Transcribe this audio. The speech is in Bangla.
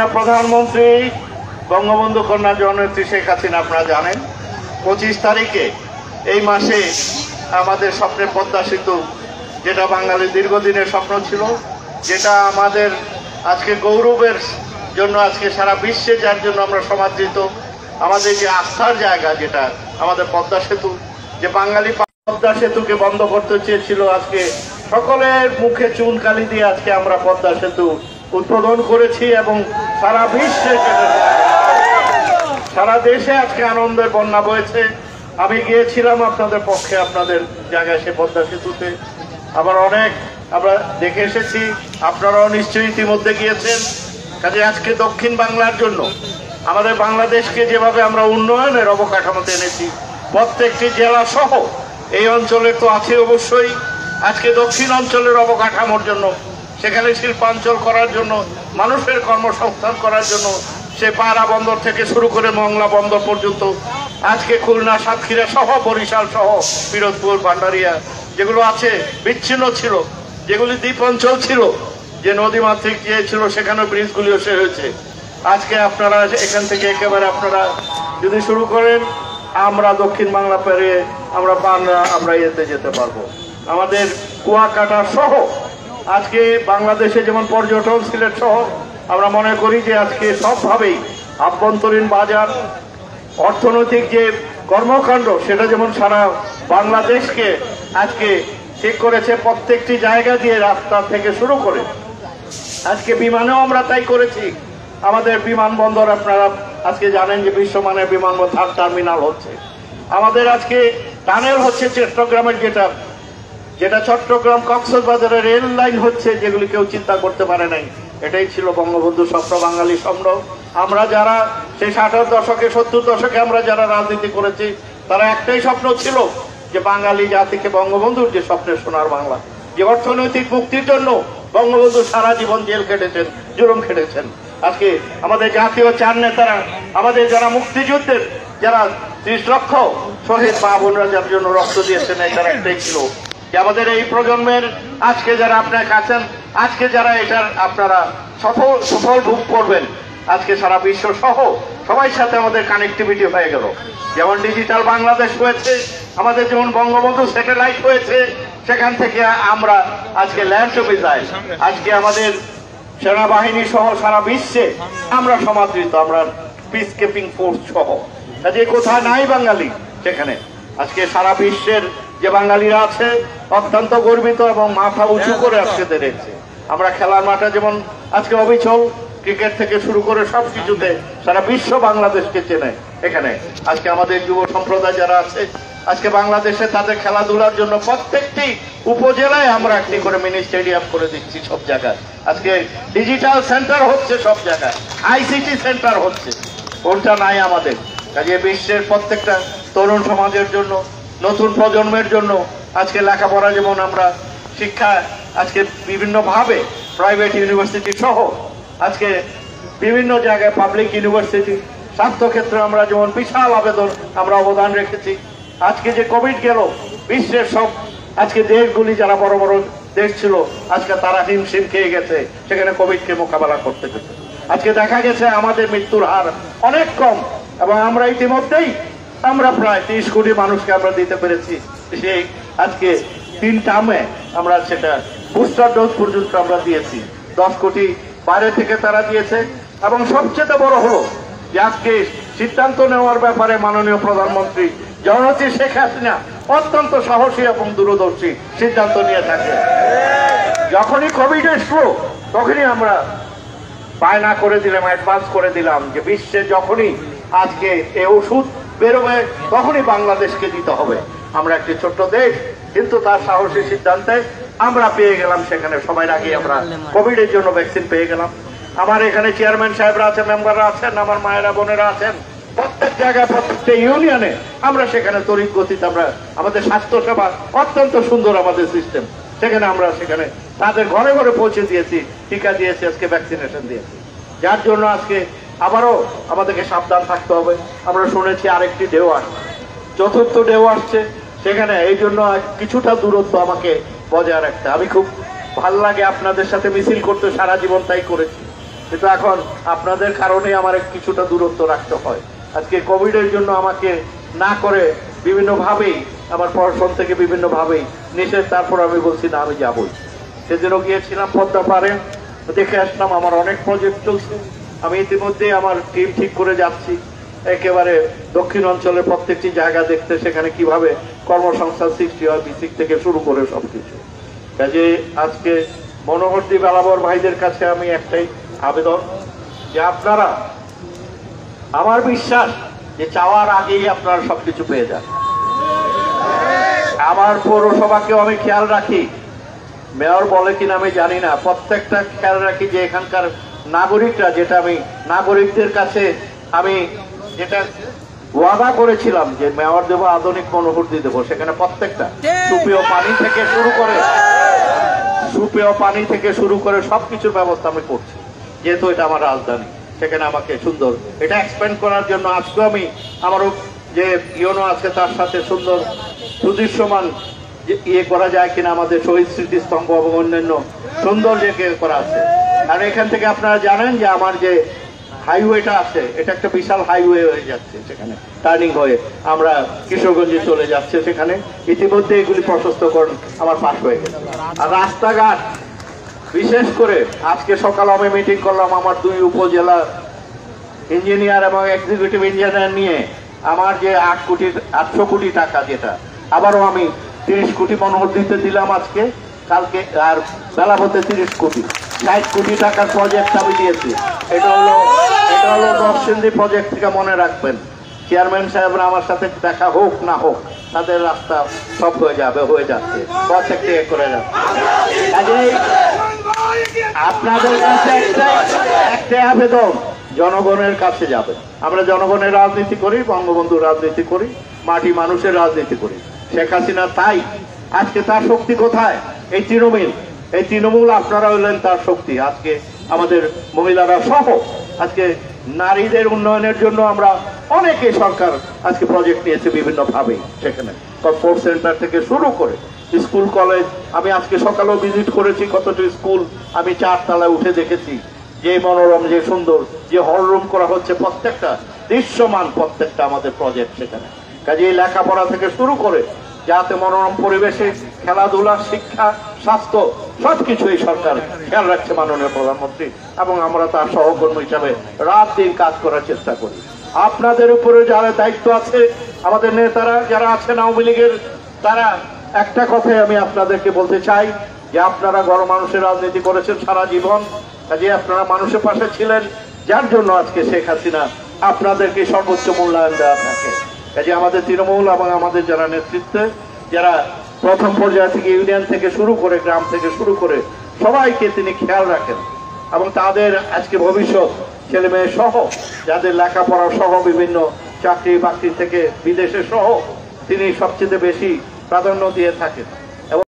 প্রধানমন্ত্রী বঙ্গবন্ধু কন্যা জননেত্রী শেখ হাসিনা আপনারা জানেন 25 তারিখে এই মাসে আমাদের স্বপ্নের পদ্মা সেতু, যেটা বাঙালির দীর্ঘদিনের স্বপ্ন ছিল, যেটা আমাদের আজকে গৌরবের জন্য, আজকে সারা বিশ্বে যার জন্য আমরা সমাদৃত, আমাদের যে আস্থার জায়গা যেটা আমাদের পদ্মা সেতু, যে বাঙালি পদ্মা সেতুকে বন্ধ করতে চেয়েছিল, আজকে সকলের মুখে চুনকালি দিয়ে আজকে আমরা পদ্মা সেতু উদ্বোধন করেছি এবং সারা বিশ্বে, সারা দেশে আজকে আনন্দের বন্যা বয়েছে। আমি গিয়েছিলাম আপনাদের পক্ষে, আপনাদের জায়গায় সে পদ্মা সেতুতে, আবার অনেক আমরা দেখে এসেছি, আপনারাও নিশ্চয়ই ইতিমধ্যে গিয়েছেন। কাজে আজকে দক্ষিণ বাংলার জন্য আমাদের বাংলাদেশকে যেভাবে আমরা উন্নয়নের অবকাঠামোতে এনেছি, প্রত্যেকটি জেলা সহ এই অঞ্চলের তো আছে অবশ্যই, আজকে দক্ষিণ অঞ্চলের অবকাঠামোর জন্য, সেখানে শিল্পাঞ্চল করার জন্য, মানুষের কর্মসংস্থান করার জন্য, সে পায়রা বন্দর থেকে শুরু করে মংলা বন্দর পর্যন্ত, আজকে খুলনা, সাতক্ষীরা সহ, বরিশাল সহ, পিরোজপুর, ভান্ডারিয়া যেগুলো আছে বিচ্ছিন্ন ছিল, যেগুলি দ্বীপ অঞ্চল ছিল, যে নদীমাতৃক যে ছিল, সেখানে ব্রিজগুলিও সে হয়েছে। আজকে আপনারা এখান থেকে একেবারে আপনারা যদি শুরু করেন, আমরা দক্ষিণ বাংলা পেরিয়ে আমরা এতে যেতে পারবো। আমাদের কুয়াকাটা সহ আজকে বাংলাদেশে যেমন পর্যটন, সিলেট সহ, আমরা মনে করি যে আজকে সবভাবেই আভ্যন্তরীণ বাজার, অর্থনৈতিক যে কর্মকাণ্ড, সেটা যেমন সারা বাংলাদেশকে আজকে ঠিক করেছে, প্রত্যেকটি জায়গা দিয়ে রাস্তা থেকে শুরু করে আজকে বিমানেও আমরা তাই করেছি। আমাদের বিমানবন্দর আপনারা আজকে জানেন যে বিশ্বমানের বিমানবন্দর টার্মিনাল হচ্ছে, আমাদের আজকে টানেল হচ্ছে চট্টগ্রামের, যেটা চট্টগ্রাম কক্সবাজারের রেল লাইন হচ্ছে, যেগুলি কেউ চিন্তা করতে পারে নাই। এটাই ছিল বঙ্গবন্ধুর স্বপ্ন, বাঙালি স্বপ্ন। আমরা যারা সেই 60-এর দশকে, 70 দশকে আমরা যারা রাজনীতি করেছি, তারা একটাই স্বপ্ন ছিল যে বাঙালি জাতিকে বঙ্গবন্ধুর যে স্বপ্নের সোনার বাংলা, যে অর্থনৈতিক মুক্তির জন্য বঙ্গবন্ধু সারা জীবন জেল খেটেছেন, জুলুম খেটেছেন। আজকে আমাদের জাতীয় 4 নেতারা, আমাদের যারা মুক্তিযুদ্ধের যারা 30 লক্ষ শহীদ মা বোনরা যার জন্য রক্ত দিয়েছেন, এটার একটাই ছিল যে আমাদের এই প্রজন্মের আজকে যারা আপনার কাছেন, আজকে যারা এটার আপনারা সফল ভোগ করবেন, আজকে সারা বিশ্ব সহ সবাই সাথে আমাদের কানেক্টিভিটি হয়ে গেল। যেমন ডিজিটাল বাংলাদেশ হয়েছে, আমাদের যেমন বঙ্গবন্ধু স্যাটেলাইট হয়েছে, সেখান থেকে আমরা আজকে ল্যান্ড টু মিসাইল, আজকে আমাদের সেনাবাহিনী সহ সারা বিশ্বে আমরা সমাদৃত, আমরা পিস কিপিং ফোর্স সহ, কাজে কোথায় নাই বাঙালি সেখানে আজকে সারা বিশ্বের যে বাঙালিরা আছে অত্যন্ত গর্বিত এবং মাথা উঁচু করে আজকে দেখছে। আমরা খেলার মাঠে যেমন আজকে অবিচল, ক্রিকেট থেকে শুরু করে সবকিছুতে সারা বিশ্ব বাংলাদেশকে চেনে। এখানে আজকে আমাদের যুব সম্প্রদায় যারা আছে, আজকে বাংলাদেশে তাদের খেলাধুলার জন্য প্রত্যেকটি উপজেলায় আমরা একটি করে মিনি স্টেডিয়াম করে দিচ্ছি সব জায়গায়। আজকে ডিজিটাল সেন্টার হচ্ছে সব জায়গায়, আইসিটি সেন্টার হচ্ছে, কোনটা নাই আমাদের। কাজে বিশ্বের প্রত্যেকটা তরুণ সমাজের জন্য, নতুন প্রজন্মের জন্য আজকে লেখাপড়া, যেমন আমরা শিক্ষা আজকে বিভিন্নভাবে প্রাইভেট ইউনিভার্সিটি সহ আজকে বিভিন্ন জায়গায় পাবলিক ইউনিভার্সিটি, স্বাস্থ্যক্ষেত্রে আমরা যেমন বিশাল আমরা অবদান রেখেছি। আজকে যে কোভিড গেল, বিশ্বের সব আজকে দেশগুলি যারা বড় বড় দেশ ছিল, আজকে তারা হিমশিম খেয়ে গেছে সেখানে কোভিডকে মোকাবেলা করতে গেছে। আজকে দেখা গেছে আমাদের মৃত্যুর হার অনেক কম, এবং আমরা ইতিমধ্যেই আমরা প্রায় 30 কোটি মানুষকে আমরা দিতে পেরেছি। সেই আজকে 3 টার্মে আমরা সেটা বুস্টার ডোজ পর্যন্ত আমরা দিয়েছি, 10 কোটি বাইরে থেকে তারা দিয়েছে। এবং সবচেয়ে বড় হলো যে আজকে সিদ্ধান্ত নেওয়ার ব্যাপারে মাননীয় প্রধানমন্ত্রী জননেত্রী শেখ হাসিনা অত্যন্ত সাহসী এবং দূরদর্শী সিদ্ধান্ত নিয়ে থাকে। যখনই কোভিড এসলো, তখনই আমরা বায়না করে দিলাম, অ্যাডভান্স করে দিলাম যে বিশ্বে যখনই আজকে এই ওষুধ বেরোবে, তখনই বাংলাদেশকে দিতে হবে। আমরা একটি ছোট্ট দেশ, কিন্তু তার সাহসী সিদ্ধান্তে আমরা পেয়ে গেলাম সেখানে সবার আগে আমরা কোভিডের জন্য ভ্যাকসিন পেয়ে গেলাম। আমার এখানে চেয়ারম্যান সাহেবরা আছেন, মেম্বাররা আছেন, আমার মায়েরা বোনেরা আছেন, প্রত্যেক জায়গায় প্রত্যেকটা ইউনিয়নে আমরা সেখানে তড়িৎ গতিতে আমরা আমাদের স্বাস্থ্য সেবা অত্যন্ত সুন্দর আমাদের সিস্টেম, সেখানে আমরা সেখানে তাদের ঘরে ঘরে পৌঁছে দিয়েছি, টিকা দিয়েছি, আজকে ভ্যাকসিনেশন দিয়েছি। যার জন্য আজকে আবারও আমাদেরকে সাবধান থাকতে হবে। আমরা শুনেছি আরেকটি ঢেউ আসছে, 4র্থ ঢেউ আসছে, সেখানে এই জন্য কিছুটা দূরত্ব আমাকে বজায় রাখতে। আমি খুব ভাল লাগে আপনাদের সাথে মিছিল করতে, সারা জীবন তাই করেছি। কিন্তু এখন আপনাদের কারণে আমার কিছুটা দূরত্ব রাখতে হয়। আজকে কোভিডের জন্য আমাকে না করে বিভিন্নভাবেই আমার পড়াশোনা থেকে বিভিন্নভাবেই নিষেধ, তারপর আমি বলছি না আমি যাবই। সেদিনও গিয়েছিলাম পদ্মা পারে, দেখে আসলাম আমার অনেক প্রজেক্ট চলছে। আমি ইতিমধ্যে আমার টিম ঠিক করে যাচ্ছি একেবারে দক্ষিণ অঞ্চলের প্রত্যেকটি জায়গা দেখতে, সেখানে কিভাবে কর্মসংস্থান সৃষ্টি হয় বিসিক থেকে শুরু করে সবকিছু। কাজে আজকে মনোহরদী বেলাবর ভাইদের কাছে আমি একটাই আবেদন যে আপনারা, আমার বিশ্বাস যে চাওয়ার আগেই আপনারা সবকিছু পেয়ে যান। আমার পৌরসভাকেও আমি খেয়াল রাখি, মেয়র বলে কিনা আমি জানি না, প্রত্যেকটা খেয়াল রাখি যে এখানকার নাগরিকরা, যেটা আমি নাগরিকদের কাছে আমি যেটা ওয়াদা করেছিলাম যে মেয়র দেবো, আধুনিক মনোহরদী দেবো, সেখানে প্রত্যেকটা সুপেয় পানি থেকে শুরু করে সবকিছুর ব্যবস্থা আমি করছি। যেহেতু এটা আমার রাজধানী, সেখানে আমাকে সুন্দর এটা এক্সপ্যান্ড করার জন্য আজকে আমি আমারও যে ইউনো আছে তার সাথে সুন্দর সুদৃশ্যমান ইয়ে করা যায় কিনা, আমাদের শহীদ স্মৃতিস্তম্ভ এবং অন্যান্য সুন্দর যে করা আছে। আর এখান থেকে আপনারা জানেন যে আমার যে হাইওয়েটা আছে, এটা একটা বিশাল হাইওয়ে হয়ে যাচ্ছে, সেখানে টার্নিং হয়ে আমরা কিশোরগঞ্জে চলে যাচ্ছে, সেখানে ইতিমধ্যে এগুলি প্রশস্তকরণ আমার পাশ হয়ে গেছে। আর রাস্তাঘাট, বিশেষ করে আজকে সকালে আমি মিটিং করলাম আমার 2 উপজেলা ইঞ্জিনিয়ার এবং এক্সিকিউটিভ ইঞ্জিনিয়ার নিয়ে, আমার যে 800 কোটি টাকা, যেটা আবারও আমি 30 কোটি মনোহরদীতে দিলাম আজকে, কালকে আর বেলাবতে 30 কোটি 60 কোটি টাকার প্রজেক্ট আমি দিয়েছি। এটা হলো নরসিংদী প্রজেক্ট থেকে, মনে রাখবেন চেয়ারম্যান সাহেবরা আমার সাথে দেখা হোক না হোক, তাদের রাস্তা সব হয়ে যাচ্ছে, প্রত্যেকটি করে যাচ্ছে। আপনাদের কাছে একটা আবেদন, জনগণের কাছে যাবে। আমরা জনগণের রাজনীতি করি, বঙ্গবন্ধুর রাজনীতি করি, মাটি মানুষের রাজনীতি করি। শেখ হাসিনা তাই আজকে তার শক্তি কোথায়? এই তৃণমূল আপনারা হলেন তার শক্তি। আজকে আমাদের মহিলারা সহ আজকে নারীদের উন্নয়নের জন্য আমরা অনেকে সরকার আজকে প্রজেক্ট নিয়েছে বিভিন্নভাবে, সেখানে স্পোর্টস সেন্টার থেকে শুরু করে স্কুল কলেজ। আমি আজকে সকালেও ভিজিট করেছি কতটি স্কুল, আমি 4 তলায় উঠে দেখেছি যে মনোরম, যে সুন্দর, যে হল রুম করা হচ্ছে, প্রত্যেকটা দৃশ্যমান, প্রত্যেকটা আমাদের প্রজেক্ট সেখানে। কাজে এই লেখাপড়া থেকে শুরু করে যাতে মনোরম পরিবেশে খেলাধুলা, শিক্ষা, স্বাস্থ্য সবকিছু এই সরকার খেয়াল রাখছে, মাননীয় প্রধানমন্ত্রী, এবং আমরা তার সহকর্মী হিসাবে রাত দিন কাজ করার চেষ্টা করি। আপনাদের উপরে যারা দায়িত্ব আছে, আমাদের নেতারা যারা আছেন আওয়ামী লীগের, তারা একটা কথাই আমি আপনাদেরকে বলতে চাই যে আপনারা গণমানুষের রাজনীতি করেছেন সারা জীবন, কাজে আপনারা মানুষের পাশে ছিলেন, যার জন্য আজকে শেখ হাসিনা আপনাদেরকে সর্বোচ্চ মূল্যায়ন দেওয়া থাকে। কাজে আমাদের তৃণমূল এবং আমাদের যারা নেতৃত্বে, যারা প্রথম পর্যায় থেকে ইউনিয়ন থেকে শুরু করে, গ্রাম থেকে শুরু করে সবাইকে তিনি খেয়াল রাখেন, এবং তাদের আজকে ভবিষ্যৎ ছেলে মেয়ে সহ, যাদের লেখাপড়া সহ, বিভিন্ন চাকরি বাকরি থেকে বিদেশে সহ, তিনি সবচেয়ে বেশি প্রাধান্য দিয়ে থাকেন।